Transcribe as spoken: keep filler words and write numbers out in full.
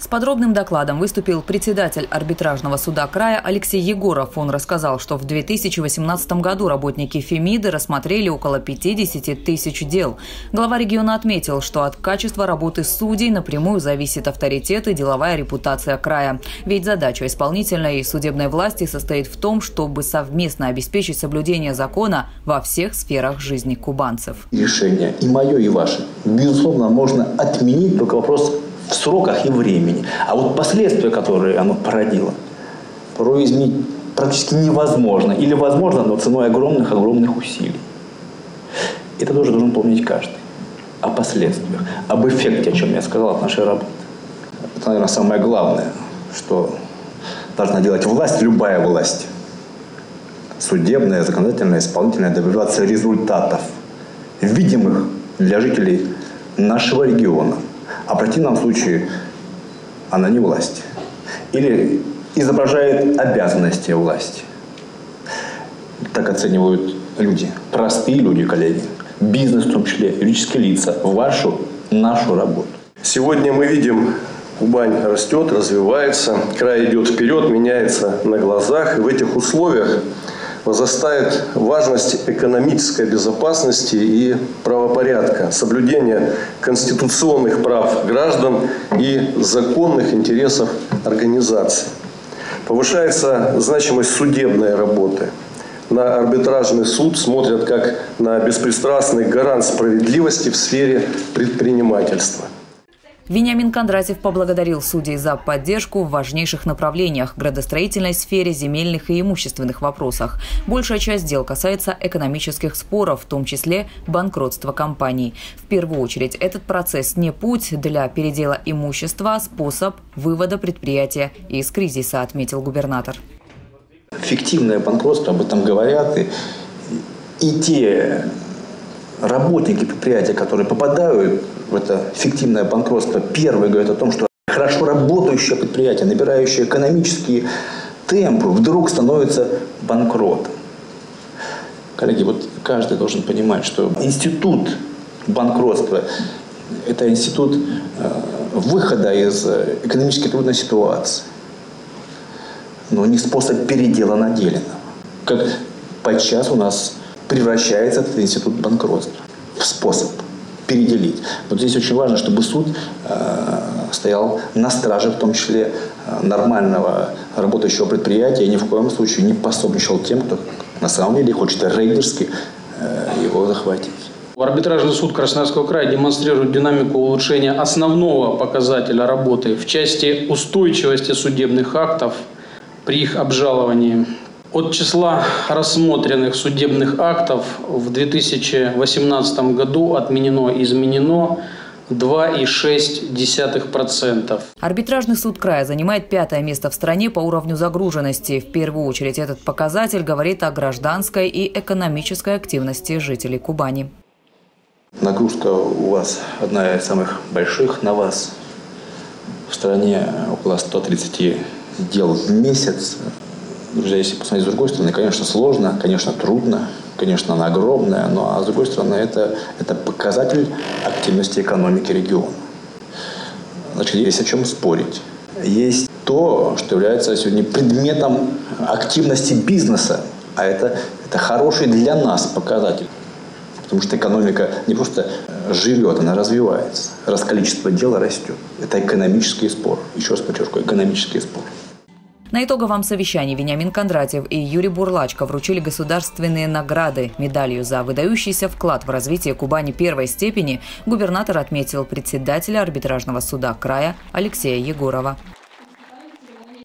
С подробным докладом выступил председатель арбитражного суда края Алексей Егоров. Он рассказал, что в две тысячи восемнадцатом году работники Фемиды рассмотрели около пятидесяти тысяч дел. Глава региона отметил, что от качества работы судей напрямую зависит авторитет и деловая репутация края. Ведь задача исполнительной и судебной власти состоит в том, чтобы совместно обеспечить соблюдение закона во всех сферах жизни кубанцев. Решение и мое, и ваше, безусловно, можно отменить, только вопрос в сроках и времени. А вот последствия, которые оно породило, порой изменить практически невозможно. Или возможно, но ценой огромных-огромных усилий. Это тоже должен помнить каждый. О последствиях, об эффекте, о чем я сказал, от нашей работы. Это, наверное, самое главное, что должна делать власть, любая власть. Судебная, законодательная, исполнительная, добиваться результатов, видимых для жителей нашего региона. А в противном случае она не власть. Или изображает обязанности власти. Так оценивают люди. Простые люди, коллеги. Бизнес в том числе, юридические лица. Вашу, нашу работу. Сегодня мы видим, Кубань растет, развивается. Край идет вперед, меняется на глазах. И в этих условиях возрастает важность экономической безопасности и правопорядка, соблюдения конституционных прав граждан и законных интересов организаций. Повышается значимость судебной работы. На арбитражный суд смотрят как на беспристрастный гарант справедливости в сфере предпринимательства. Вениамин Кондратьев поблагодарил судей за поддержку в важнейших направлениях – градостроительной сфере, земельных и имущественных вопросах. Большая часть дел касается экономических споров, в том числе банкротства компаний. В первую очередь, этот процесс не путь для передела имущества, а способ вывода предприятия из кризиса, отметил губернатор. Фиктивное банкротство, об этом говорят, и, и те работники предприятия, которые попадают в это фиктивное банкротство, первые говорят о том, что хорошо работающее предприятие, набирающее экономические темпы, вдруг становится банкротом. Коллеги, вот каждый должен понимать, что институт банкротства – это институт выхода из экономически трудной ситуации, но не способ передела наделенного. Как подчас у нас превращается этот институт банкротства в способ переделить. Вот здесь очень важно, чтобы суд э, стоял на страже, в том числе э, нормального работающего предприятия, и ни в коем случае не пособничал тем, кто на самом деле хочет рейдерски э, его захватить. Арбитражный суд Красноярского края демонстрирует динамику улучшения основного показателя работы в части устойчивости судебных актов при их обжаловании. От числа рассмотренных судебных актов в две тысячи восемнадцатом году отменено и изменено два целых шесть десятых процента. Арбитражный суд края занимает пятое место в стране по уровню загруженности. В первую очередь этот показатель говорит о гражданской и экономической активности жителей Кубани. Нагрузка у вас одна из самых больших на вас. В стране около ста тридцати дел в месяц. Друзья, если посмотреть с другой стороны, конечно, сложно, конечно, трудно, конечно, она огромная, но а с другой стороны, это, это показатель активности экономики региона. Значит, есть о чем спорить. Есть то, что является сегодня предметом активности бизнеса, а это, это хороший для нас показатель. Потому что экономика не просто живет, она развивается. Раз количество дел растет. Это экономический спор. Еще раз подчеркиваю, экономический спор. На итоговом совещании Вениамин Кондратьев и Юрий Бурлачко вручили государственные награды. Медалью за выдающийся вклад в развитие Кубани первой степени губернатор отметил председателя арбитражного суда края Алексея Егорова.